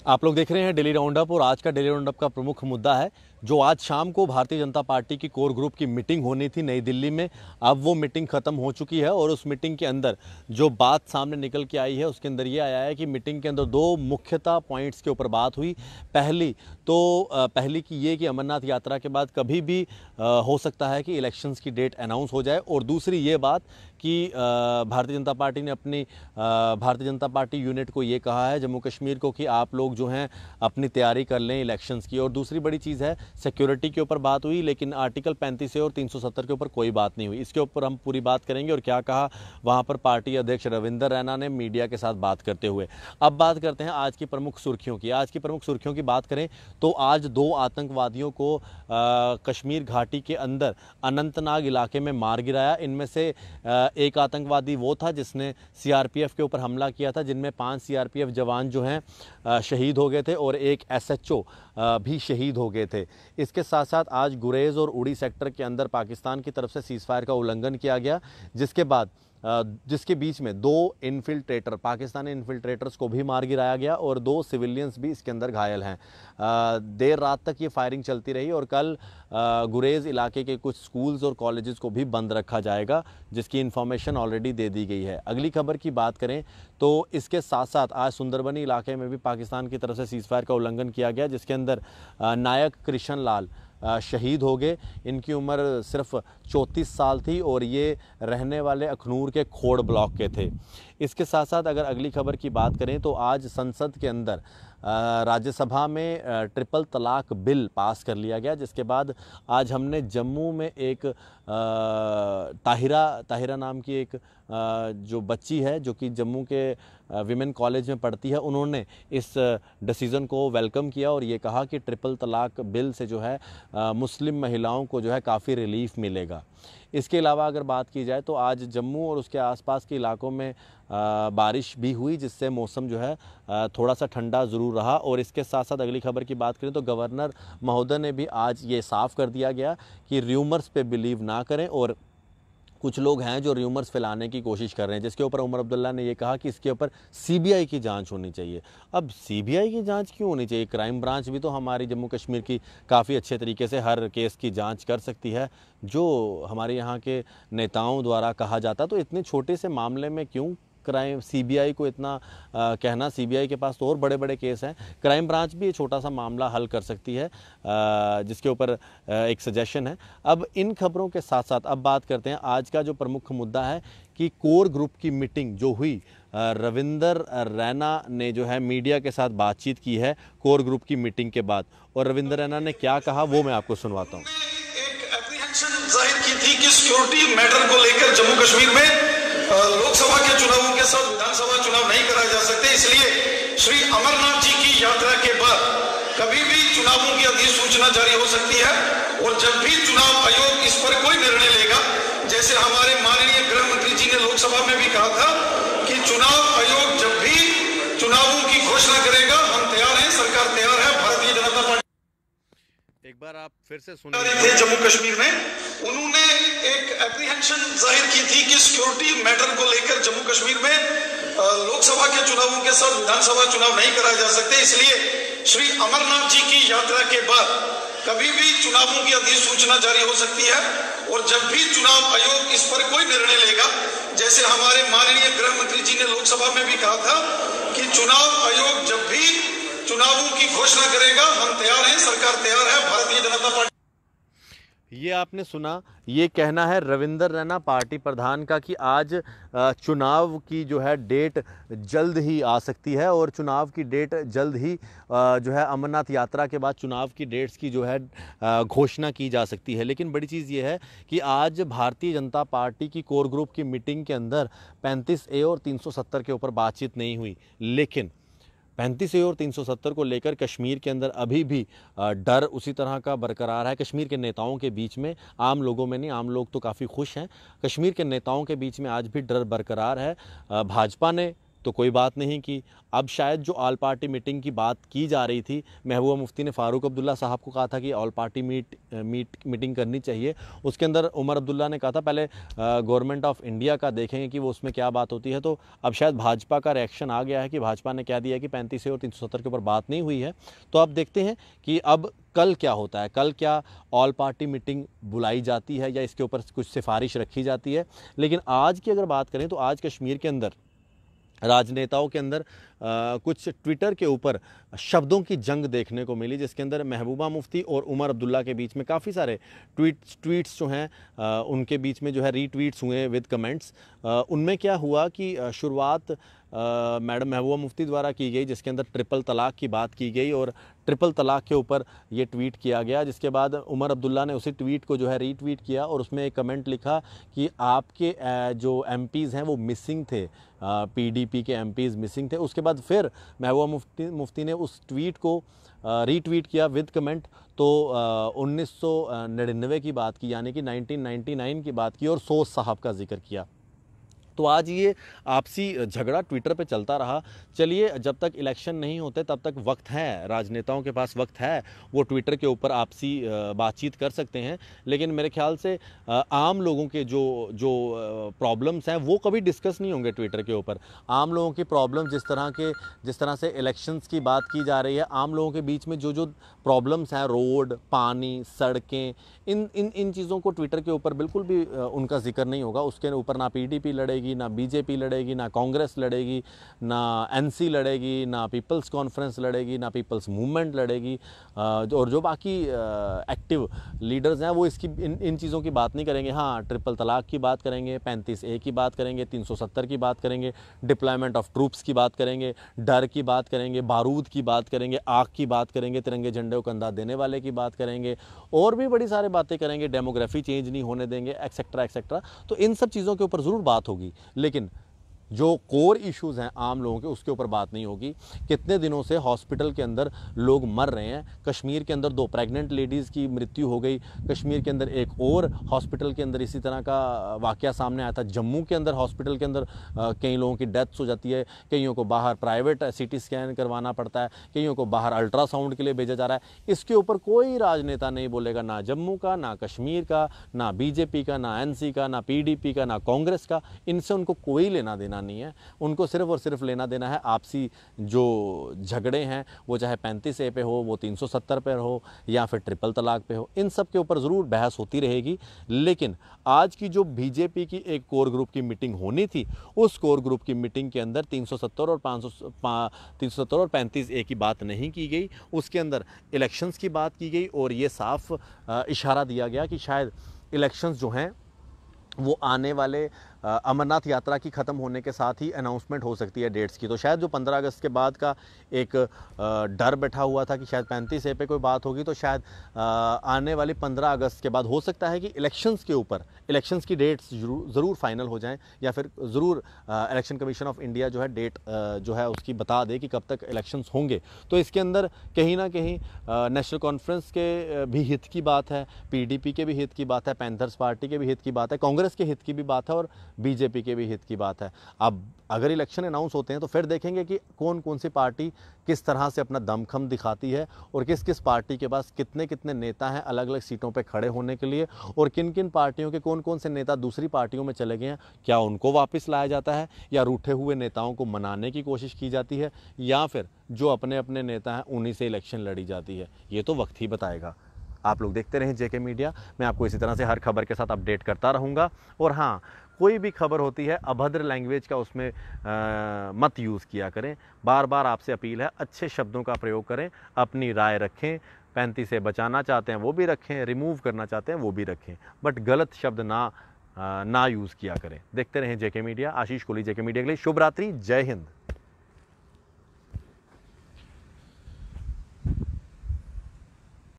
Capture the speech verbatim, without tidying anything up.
आप लोग देख रहे हैं डेली राउंड अप और आज का डेली राउंड अप का प्रमुख मुद्दा है जो आज शाम को भारतीय जनता पार्टी की कोर ग्रुप की मीटिंग होनी थी नई दिल्ली में। अब वो मीटिंग ख़त्म हो चुकी है और उस मीटिंग के अंदर जो बात सामने निकल के आई है उसके अंदर ये आया है कि मीटिंग के अंदर दो मुख्यतः पॉइंट्स के ऊपर बात हुई। पहली तो पहली की ये कि अमरनाथ यात्रा के बाद कभी भी हो सकता है कि इलेक्शंस की डेट अनाउंस हो जाए, और दूसरी ये बात कि भारतीय जनता पार्टी ने अपनी भारतीय जनता पार्टी यूनिट को ये कहा है जम्मू कश्मीर को कि आप लोग जो हैं अपनी तैयारी कर लें इलेक्शंस की। और दूसरी बड़ी चीज़ है सिक्योरिटी के ऊपर बात हुई, लेकिन आर्टिकल पैंतीस ए और तीन सौ सत्तर के ऊपर कोई बात नहीं हुई। इसके ऊपर हम पूरी बात करेंगे और क्या कहा वहाँ पर पार्टी अध्यक्ष रविंदर रैना ने मीडिया के साथ बात करते हुए। अब बात करते हैं आज की प्रमुख सुर्खियों की। आज की प्रमुख सुर्खियों की बात करें तो आज दो आतंकवादियों को आ, कश्मीर घाटी के अंदर अनंतनाग इलाके में मार गिराया। इनमें से आ, एक आतंकवादी वो था जिसने सीआरपीएफ के ऊपर हमला किया था, जिनमें पांच सीआरपीएफ जवान जो हैं शहीद हो गए थे और एक एसएचओ भी शहीद हो गए थे। इसके साथ साथ आज गुरेज और उड़ी सेक्टर के अंदर पाकिस्तान की तरफ से सीज़फायर का उल्लंघन किया गया, जिसके बाद जिसके बीच में दो इन्फिल्ट्रेटर पाकिस्तानी इन्फिल्ट्रेटर्स को भी मार गिराया गया और दो सिविलियंस भी इसके अंदर घायल हैं। देर रात तक ये फायरिंग चलती रही और कल गुरेज इलाके के कुछ स्कूल्स और कॉलेजेस को भी बंद रखा जाएगा, जिसकी इन्फॉर्मेशन ऑलरेडी दे दी गई है। अगली खबर की बात करें तो इसके साथ साथ आज सुंदरबनी इलाके में भी पाकिस्तान की तरफ से सीज़फायर का उल्लंघन किया गया, जिसके अंदर नायक कृष्ण लाल शहीद हो गए। इनकी उम्र सिर्फ चौंतीस साल थी और ये रहने वाले अखनूर के खोड़ ब्लॉक के थे। इसके साथ साथ अगर अगली खबर की बात करें तो आज संसद के अंदर राज्यसभा में ट्रिपल तलाक बिल पास कर लिया गया, जिसके बाद आज हमने जम्मू में एक ताहिरा ताहिरा नाम की एक जो बच्ची है जो कि जम्मू के विमेन कॉलेज में पढ़ती है, उन्होंने इस डिसीज़न को वेलकम किया और ये कहा कि ट्रिपल तलाक बिल से जो है मुस्लिम महिलाओं को जो है काफ़ी रिलीफ मिलेगा। इसके अलावा अगर बात की जाए तो आज जम्मू और उसके आसपास के इलाकों में बारिश भी हुई, जिससे मौसम जो है थोड़ा सा ठंडा ज़रूर रहा। और इसके साथ साथ अगली खबर की बात करें तो गवर्नर महोदय ने भी आज ये साफ़ कर दिया गया कि र्यूमर्स पे बिलीव ना करें, और कुछ लोग हैं जो र्यूमर्स फैलाने की कोशिश कर रहे हैं, जिसके ऊपर उमर अब्दुल्ला ने ये कहा कि इसके ऊपर सीबीआई की जांच होनी चाहिए। अब सीबीआई की जांच क्यों होनी चाहिए? क्राइम ब्रांच भी तो हमारी जम्मू कश्मीर की काफ़ी अच्छे तरीके से हर केस की जांच कर सकती है, जो हमारे यहाँ के नेताओं द्वारा कहा जाता। तो इतने छोटे से मामले में क्यों क्राइम सीबीआई को इतना आ, कहना? सीबीआई के पास तो और बड़े बड़े केस हैं। क्राइम ब्रांच भी ये छोटा सा मामला हल कर सकती है, आ, जिसके ऊपर आ, एक सजेशन है। अब इन खबरों के साथ साथ अब बात करते हैं आज का जो प्रमुख मुद्दा है कि कोर ग्रुप की मीटिंग जो हुई, रविंदर रैना ने जो है मीडिया के साथ बातचीत की है कोर ग्रुप की मीटिंग के बाद, और रविंदर रैना ने क्या कहा वो मैं आपको सुनवाता हूँ। एक एप्रीहेंशन जाहिर की थी कि सिक्योरिटी मैटर को लेकर जम्मू कश्मीर में लोकसभा के चुनावों के साथ विधानसभा चुनाव नहीं कराए जा सकते, इसलिए श्री अमरनाथ जी की यात्रा के बाद कभी भी चुनावों की अधिसूचना जारी हो सकती है। और जब भी चुनाव आयोग इस पर कोई निर्णय लेगा, जैसे हमारे माननीय गृह मंत्री जी ने लोकसभा में भी कहा था कि चुनाव आयोग जब भी चुनावों की घोषणा करेगा हम तैयार हैं, सरकार तैयार है। भारतीय जनता पार्टी एक बार आप फिर से सुन थे जम्मू कश्मीर में, उन्होंने एक एप्रीहेंशन जाहिर की थी कि सिक्योरिटी मैटर को लेकर जम्मू कश्मीर में लोकसभा के चुनावों के साथ विधानसभा चुनाव नहीं कराए जा सकते, इसलिए श्री अमरनाथ जी की यात्रा के बाद कभी भी चुनावों की अधिसूचना जारी हो सकती है। और जब भी चुनाव आयोग इस पर कोई निर्णय लेगा, जैसे हमारे माननीय गृह मंत्री जी ने लोकसभा में भी कहा था कि चुनाव आयोग जब भी चुनावों की घोषणा करेगा हम तैयार हैं, सरकार तैयार है। भारतीय जनता पार्टी ये आपने सुना, ये कहना है रविंदर रैना पार्टी प्रधान का कि आज चुनाव की जो है डेट जल्द ही आ सकती है और चुनाव की डेट जल्द ही जो है अमरनाथ यात्रा के बाद चुनाव की डेट्स की जो है घोषणा की जा सकती है। लेकिन बड़ी चीज़ ये है कि आज भारतीय जनता पार्टी की कोर ग्रुप की मीटिंग के अंदर पैंतीस ए और तीन सौ सत्तर के ऊपर बातचीत नहीं हुई, लेकिन पैंतीस ए और तीन सौ सत्तर को लेकर कश्मीर के अंदर अभी भी डर उसी तरह का बरकरार है। कश्मीर के नेताओं के बीच में, आम लोगों में नहीं, आम लोग तो काफ़ी खुश हैं, कश्मीर के नेताओं के बीच में आज भी डर बरकरार है। भाजपा ने तो कोई बात नहीं की। अब शायद जो ऑल पार्टी मीटिंग की बात की जा रही थी, महबूबा मुफ्ती ने फ़ारूक अब्दुल्ला साहब को कहा था कि all party meet meet meeting करनी चाहिए। उसके अंदर उमर अब्दुल्ला ने कहा था पहले गवर्नमेंट ऑफ इंडिया का देखेंगे कि वो उसमें क्या बात होती है। तो अब शायद भाजपा का रिएक्शन आ गया है कि भाजपा ने कह दिया है कि पैंतीस ए और तीन सौ सत्तर के ऊपर बात नहीं हुई है। तो अब देखते हैं कि अब कल क्या होता है, कल क्या ऑल पार्टी मीटिंग बुलाई जाती है या इसके ऊपर कुछ सिफारिश रखी जाती है। लेकिन आज की अगर बात करें तो आज कश्मीर के अंदर राजनेताओं के अंदर आ, कुछ ट्विटर के ऊपर शब्दों की जंग देखने को मिली, जिसके अंदर महबूबा मुफ्ती और उमर अब्दुल्ला के बीच में काफ़ी सारे ट्वीट्स ट्वीट्स जो हैं आ, उनके बीच में जो है रीट्वीट्स हुए विद कमेंट्स। उनमें क्या हुआ कि शुरुआत मैडम महबूबा मुफ्ती द्वारा की गई, जिसके अंदर ट्रिपल तलाक की बात की गई और ट्रिपल तलाक के ऊपर ये ट्वीट किया गया। जिसके बाद उमर अब्दुल्ला ने उसी ट्वीट को जो है रीट्वीट किया और उसमें एक कमेंट लिखा कि आपके जो एमपीज़ हैं वो मिसिंग थे, पीडीपी के एमपीज़ मिसिंग थे। उसके बाद फिर महबूबा मुफ्ती मुफ्ती ने उस ट्वीट को रीट्वीट किया विद कमेंट, तो उन्नीस सौ निन्यानवे की बात की, यानी कि नाइनटीन नाइंटी नाइन की बात की और सोस साहब का जिक्र किया। तो आज ये आपसी झगड़ा ट्विटर पे चलता रहा। चलिए, जब तक इलेक्शन नहीं होते तब तक वक्त है, राजनेताओं के पास वक्त है, वो ट्विटर के ऊपर आपसी बातचीत कर सकते हैं। लेकिन मेरे ख्याल से आम लोगों के जो जो प्रॉब्लम्स हैं वो कभी डिस्कस नहीं होंगे ट्विटर के ऊपर। आम लोगों की प्रॉब्लम जिस तरह के जिस तरह से इलेक्शंस की बात की जा रही है, आम लोगों के बीच में जो जो प्रॉब्लम्स हैं, रोड, पानी, सड़कें, इन इन इन चीज़ों को ट्विटर के ऊपर बिल्कुल भी उनका जिक्र नहीं होगा। उसके ऊपर ना पीडीपी लड़ेगी, ना बीजेपी लड़ेगी, ना कांग्रेस लड़ेगी, ना एनसी लड़ेगी, ना पीपल्स कॉन्फ्रेंस लड़ेगी, ना पीपल्स मूवमेंट लड़ेगी, और जो बाकी एक्टिव लीडर्स हैं वो इसकी इन इन चीज़ों की बात नहीं करेंगे। हाँ, ट्रिपल तलाक की बात करेंगे, पैंतीस ए की बात करेंगे, तीन सौ सत्तर की बात करेंगे, डिप्लॉयमेंट ऑफ ट्रूप्स की बात करेंगे, डर की बात करेंगे, बारूद की बात करेंगे, आग की बात करेंगे, तिरंगे झंडे को कंधा देने वाले की बात करेंगे, और भी बड़ी सारी बातें करेंगे, डेमोग्राफी चेंज नहीं होने देंगे, एक्सेट्रा एक्सेट्रा। तो इन सब चीज़ों के ऊपर ज़रूर बात होगी, लेकिन जो कोर इश्यूज़ हैं आम लोगों के, उसके ऊपर बात नहीं होगी। कितने दिनों से हॉस्पिटल के अंदर लोग मर रहे हैं। कश्मीर के अंदर दो प्रेग्नेंट लेडीज़ की मृत्यु हो गई। कश्मीर के अंदर एक और हॉस्पिटल के अंदर इसी तरह का वाकया सामने आया था। जम्मू के अंदर हॉस्पिटल के अंदर कई लोगों की डेथ्स हो जाती है, कईयों को बाहर प्राइवेट सीटी स्कैन करवाना पड़ता है, कईयों को बाहर अल्ट्रासाउंड के लिए भेजा जा रहा है। इसके ऊपर कोई राजनेता नहीं बोलेगा, ना जम्मू का, ना कश्मीर का, ना बीजेपी का, ना एनसी का, ना पीडीपी का, ना कांग्रेस का। इनसे उनको कोई लेना देना नहीं है। उनको सिर्फ और सिर्फ लेना देना है आपसी जो झगड़े हैं, वो चाहे पैंतीस ए पे हो, वो तीन सौ सत्तर पे हो, या फिर ट्रिपल तलाक पे हो। इन सब के ऊपर ज़रूर बहस होती रहेगी। लेकिन आज की जो बीजेपी की एक कोर ग्रुप की मीटिंग होनी थी, उस कोर ग्रुप की मीटिंग के अंदर तीन सौ सत्तर और पाँच सौ तीन सौ सत्तर और पैंतीस ए की बात नहीं की गई। उसके अंदर इलेक्शंस की बात की गई और ये साफ इशारा दिया गया कि शायद इलेक्शंस जो हैं वो आने वाले अमरनाथ यात्रा की ख़त्म होने के साथ ही अनाउंसमेंट हो सकती है डेट्स की। तो शायद जो पंद्रह अगस्त के बाद का एक डर बैठा हुआ था कि शायद पैंतीस ए पे कोई बात होगी, तो शायद आने वाली पंद्रह अगस्त के बाद हो सकता है कि इलेक्शंस के ऊपर इलेक्शंस की डेट्स ज़रूर फाइनल हो जाएं, या फिर ज़रूर इलेक्शन कमीशन ऑफ इंडिया जो है डेट जो है उसकी बता दे कि कब तक इलेक्शंस होंगे। तो इसके अंदर कहीं ना कहीं नेशनल कॉन्फ्रेंस के भी हित की बात है, पीडीपी के भी हित की बात है, पैंथर्स पार्टी के भी हित की बात है, कांग्रेस के हित की भी बात है और बीजेपी के भी हित की बात है। अब अगर इलेक्शन अनाउंस होते हैं तो फिर देखेंगे कि कौन कौन सी पार्टी किस तरह से अपना दमखम दिखाती है और किस किस पार्टी के पास कितने कितने नेता हैं अलग अलग सीटों पे खड़े होने के लिए, और किन किन पार्टियों के कौन कौन से नेता दूसरी पार्टियों में चले गए हैं, क्या उनको वापस लाया जाता है या रूठे हुए नेताओं को मनाने की कोशिश की जाती है, या फिर जो अपने अपने नेता हैं उन्हीं से इलेक्शन लड़ी जाती है। ये तो वक्त ही बताएगा। आप लोग देखते रहें जेके मीडिया। मैं आपको इसी तरह से हर खबर के साथ अपडेट करता रहूँगा। और हाँ, कोई भी खबर होती है अभद्र लैंग्वेज का उसमें आ, मत यूज़ किया करें। बार बार आपसे अपील है, अच्छे शब्दों का प्रयोग करें, अपनी राय रखें। पैंतीस से बचाना चाहते हैं वो भी रखें, रिमूव करना चाहते हैं वो भी रखें, बट गलत शब्द ना आ, ना यूज़ किया करें। देखते रहें JK media. Ashish Kohli, JK media के लिए शुभ रात्रि, जय हिंद।